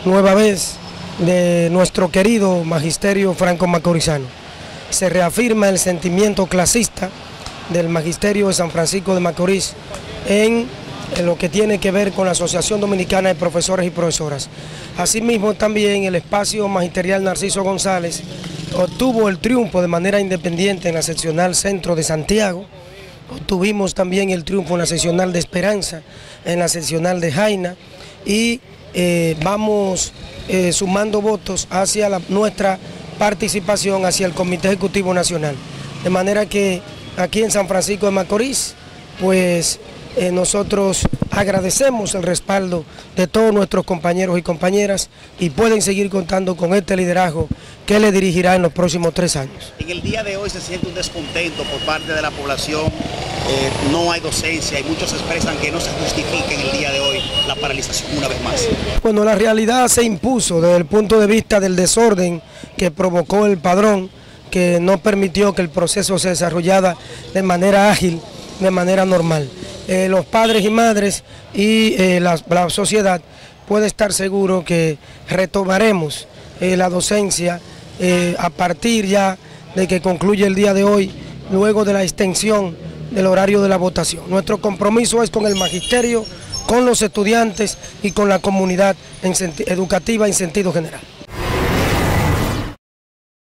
nueva vez de nuestro querido magisterio franco-macorizano. Se reafirma el sentimiento clasista del magisterio de San Francisco de Macorís en lo que tiene que ver con la Asociación Dominicana de Profesores y Profesoras. Asimismo, también el espacio magisterial Narciso González obtuvo el triunfo de manera independiente en la seccional Centro de Santiago. Obtuvimos también el triunfo en la seccional de Esperanza, en la seccional de Jaina, y vamos sumando votos hacia nuestra participación hacia el Comité Ejecutivo Nacional. De manera que aquí en San Francisco de Macorís, pues nosotros agradecemos el respaldo de todos nuestros compañeros y compañeras y pueden seguir contando con este liderazgo que le dirigirá en los próximos 3 años. En el día de hoy se siente un descontento por parte de la población, no hay docencia y muchos expresan que no se justifica en el día de hoy la paralización una vez más. Bueno, la realidad se impuso desde el punto de vista del desorden que provocó el padrón, que no permitió que el proceso se desarrollara de manera ágil, de manera normal. Los padres y madres y la sociedad puede estar seguro que retomaremos la docencia a partir ya de que concluye el día de hoy, luego de la extensión del horario de la votación. Nuestro compromiso es con el magisterio, con los estudiantes y con la comunidad educativa en sentido general.